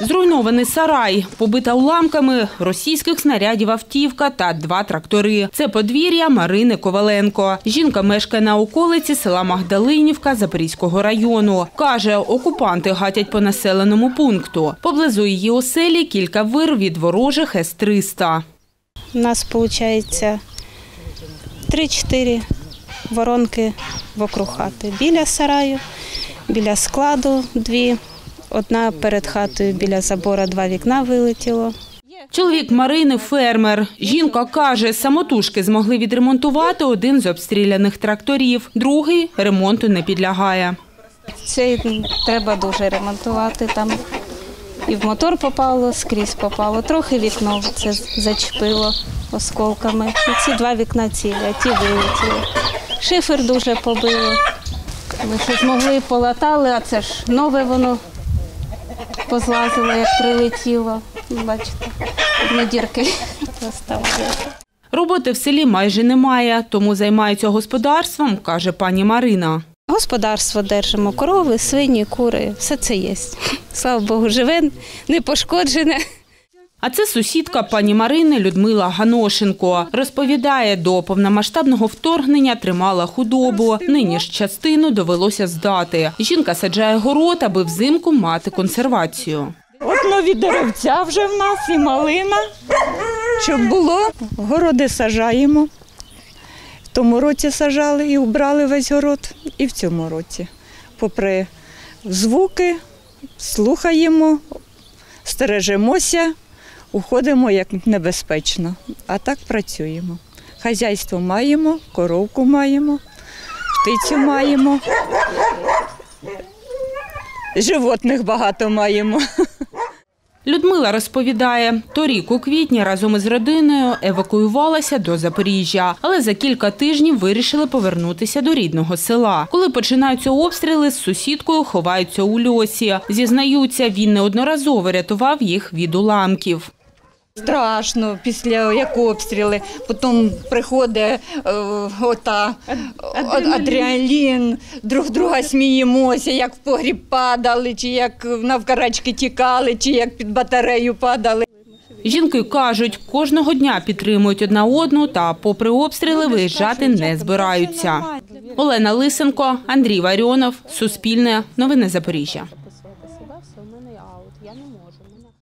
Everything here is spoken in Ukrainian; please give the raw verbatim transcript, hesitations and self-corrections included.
Зруйнований сарай, побита уламками російських снарядів автівка та два трактори. Це подвір'я Марини Коваленко. Жінка мешкає на околиці села Магдалинівка Запорізького району. Каже, окупанти гатять по населеному пункту. Поблизу її оселі кілька вир від ворожих ес триста. У нас, виходить, три-чотири воронки вокруг хати. Біля сараю, біля складу дві. Одна перед хатою біля забору, два вікна вилетіло. Чоловік Марини – фермер. Жінка каже, самотужки змогли відремонтувати один з обстріляних тракторів. Другий ремонту не підлягає. Цей треба дуже ремонтувати. Там і в мотор попало, скрізь попало. Трохи вікно це зачепило осколками. І ці два вікна цілі, а ті вилетіли. Шифер дуже побило. Ми що змогли, полатали, а це ж нове воно позлазило, як прилетіло. Бачите, одні дірки поставили. Роботи в селі майже немає, тому займаються господарством, каже пані Марина. Господарство держимо, корови, свині, кури, все це є. Слава Богу, живе, не пошкоджене. А це сусідка пані Марини Людмила Ганошенко. Розповідає, до повномасштабного вторгнення тримала худобу. Нині ж частину довелося здати. Жінка саджає город, аби взимку мати консервацію. От нові деревця вже в нас і малина. Щоб було, городи саджаємо. В тому році саджали і убрали весь город, і в цьому році. Попри звуки, слухаємо, стережемося, уходимо як небезпечно, а так працюємо. Хазяйство маємо, коровку маємо, птицю маємо, животних багато маємо. Людмила розповідає, торік у квітні разом із родиною евакуювалася до Запоріжжя, але за кілька тижнів вирішили повернутися до рідного села. Коли починаються обстріли, з сусідкою ховаються у льосі. Зізнаються, він неодноразово рятував їх від уламків. Страшно після як обстріли, потім приходить е, ота, адреналін. адреналін, друг друга сміємося, як в погріб падали, чи як навкарачки тікали, чи як під батарею падали. Жінки кажуть, кожного дня підтримують одна одну та попри обстріли виїжджати не збираються. Олена Лисенко, Андрій Варіонов, Суспільне, Новини Запоріжжя.